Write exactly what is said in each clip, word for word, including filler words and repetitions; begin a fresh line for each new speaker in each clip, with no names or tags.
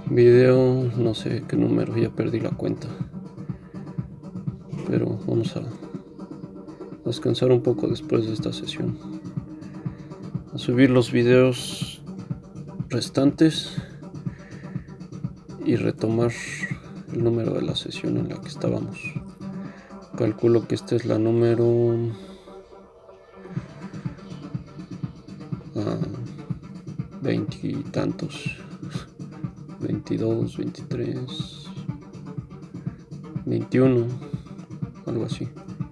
video, no sé qué número, ya perdí la cuenta, pero vamos a descansar un poco después de esta sesión, a subir los videos restantes y retomar el número de la sesión en la que estábamos. Calculo que esta es la número veinte y tantos, veintidós, veintitrés, veintiuno, algo así.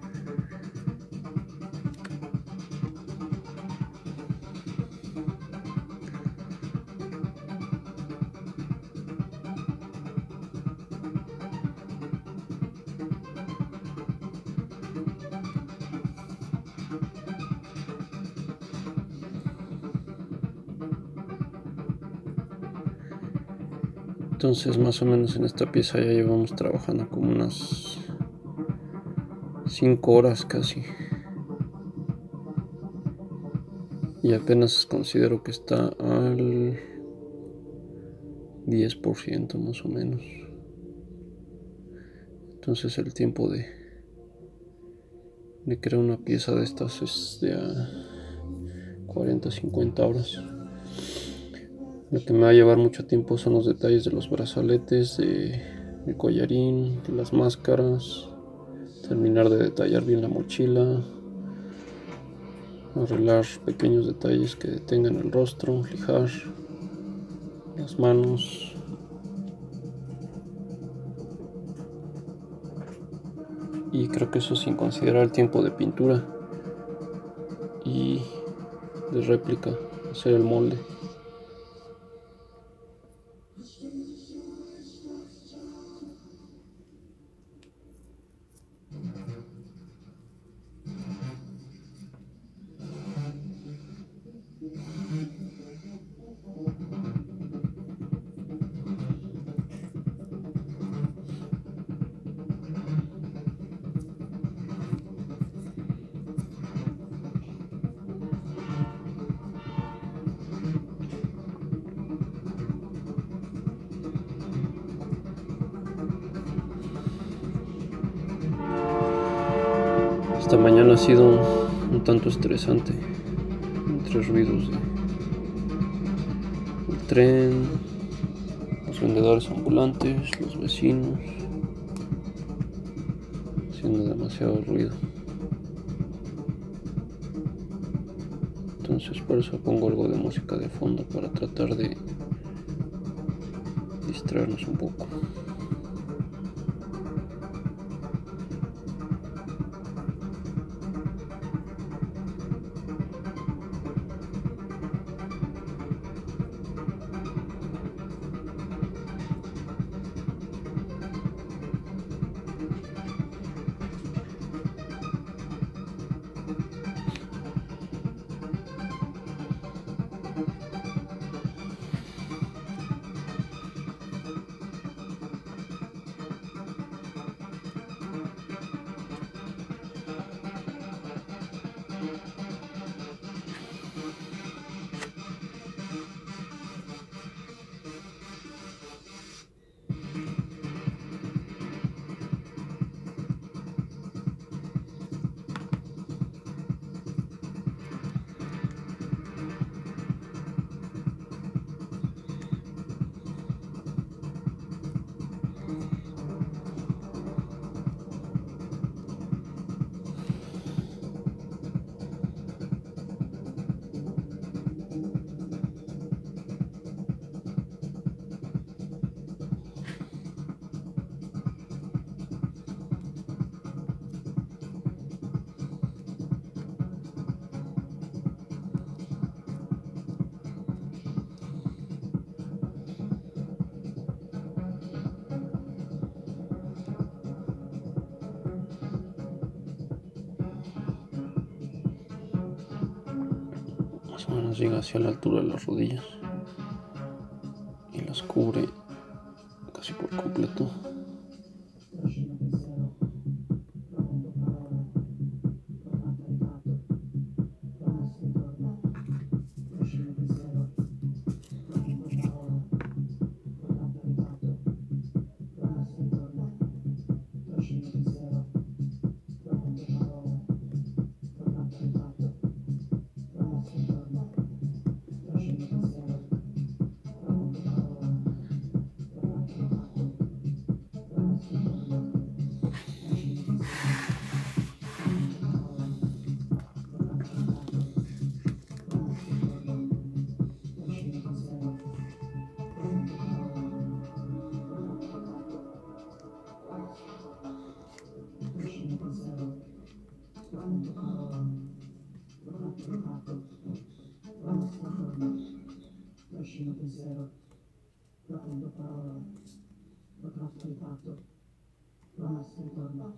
Entonces más o menos en esta pieza ya llevamos trabajando como unas cinco horas casi, y apenas considero que está al diez por ciento más o menos. Entonces el tiempo de, de crear una pieza de estas es de a cuarenta a cincuenta horas. Lo que me va a llevar mucho tiempo son los detalles de los brazaletes, de el collarín, de las máscaras, terminar de detallar bien la mochila, arreglar pequeños detalles que detengan el rostro, lijar las manos. Y creo que eso sin considerar el tiempo de pintura y de réplica, hacer el molde. Esta mañana ha sido un tanto estresante, entre ruidos de el tren, los vendedores ambulantes, los vecinos, haciendo demasiado ruido. Entonces por eso pongo algo de música de fondo, para tratar de distraernos un poco. Más o menos llega hacia la altura de las rodillas y las cubre casi por completo.
trascino pensiero, profondo parola, protratto ritratto, promessa ritorno.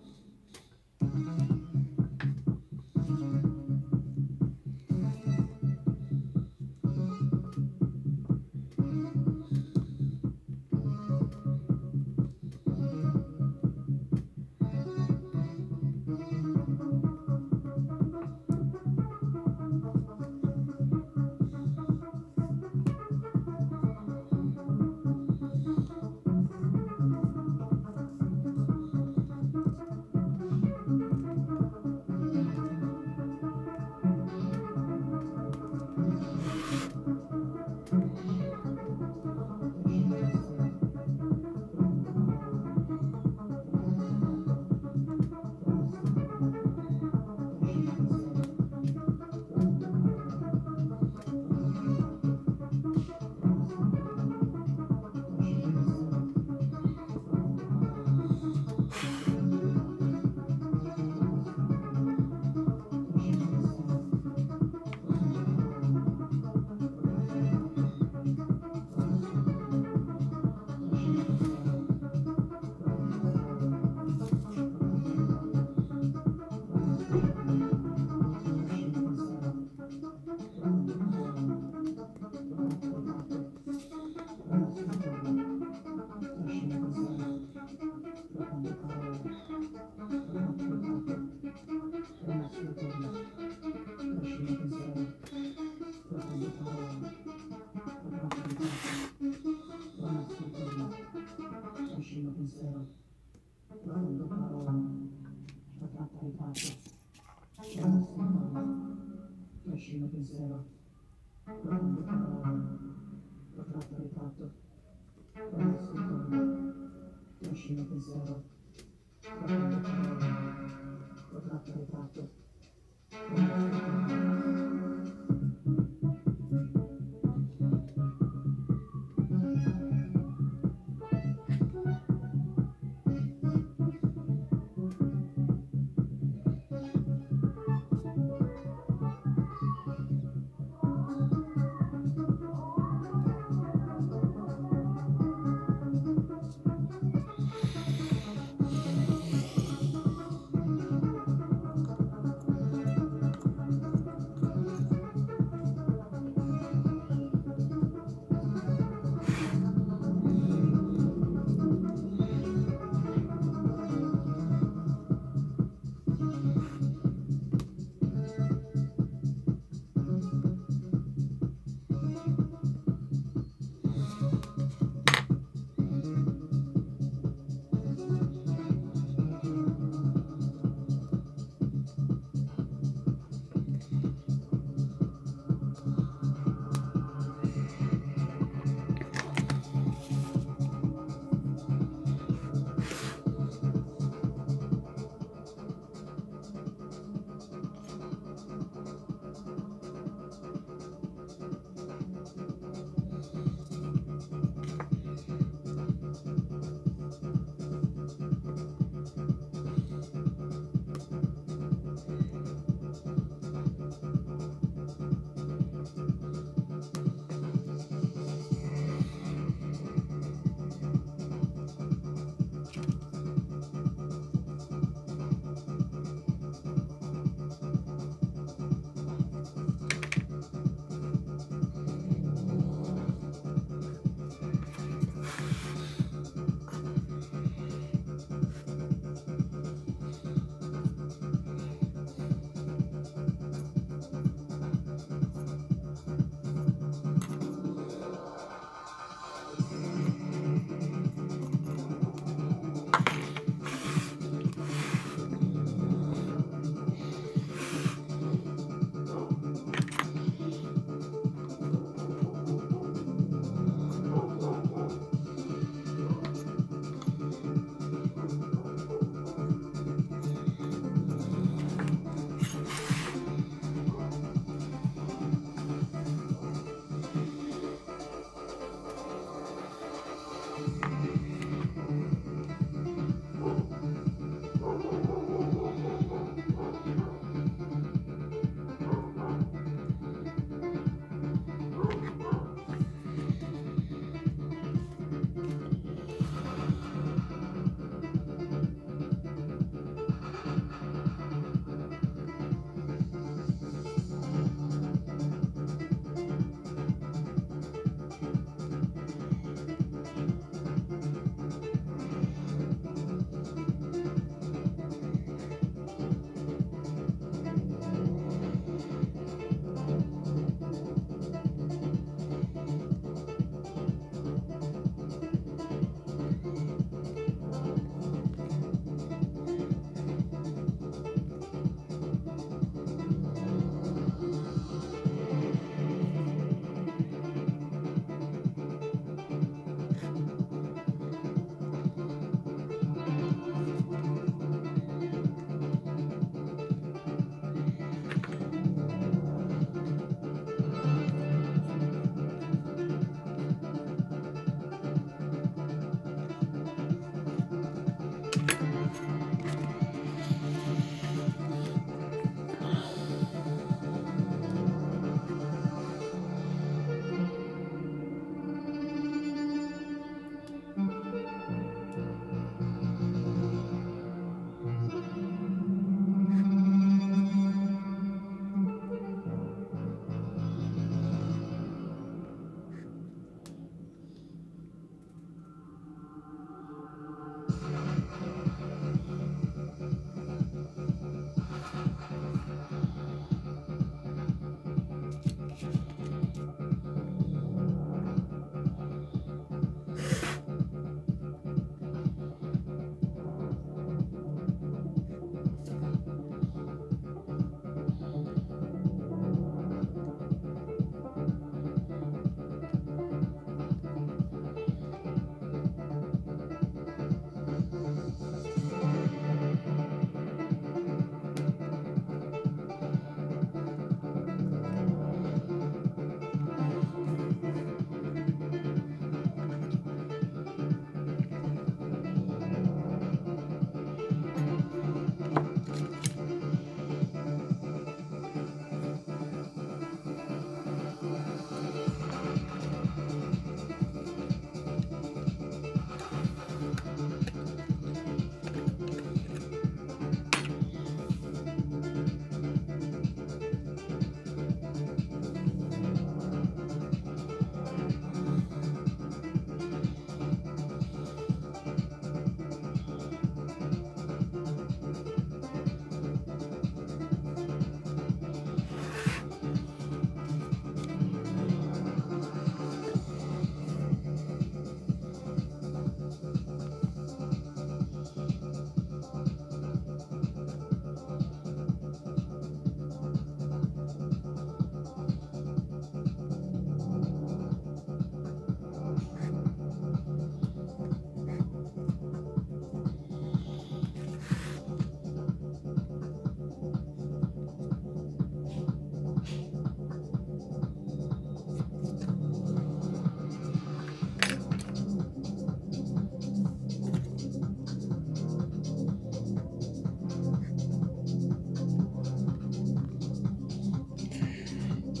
Trascino pensiero, profondo parola, protratto ritratto, promessa ritorno. Trascino pensiero, profondo parola, protratto ritratto, promessa ritorno.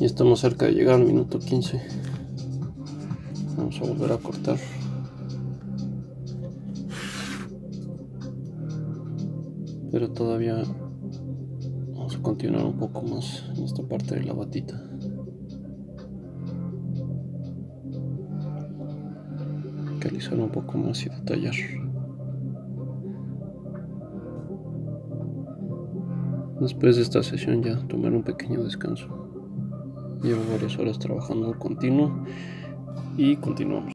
Y estamos cerca de llegar al minuto quince. Vamos a volver a cortar. Pero todavía vamos a continuar un poco más en esta parte de la batita. Hay que alisar un poco más y detallar. Después de esta sesión ya tomar un pequeño descanso. Llevo varias horas trabajando continuo y continuamos.